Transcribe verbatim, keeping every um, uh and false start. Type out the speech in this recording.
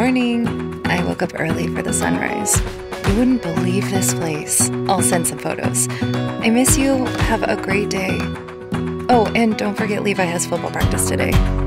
morning. I woke up early for the sunrise. You wouldn't believe this place. I'll send some photos. I miss you. Have a great day. Oh, and don't forget Levi has football practice today.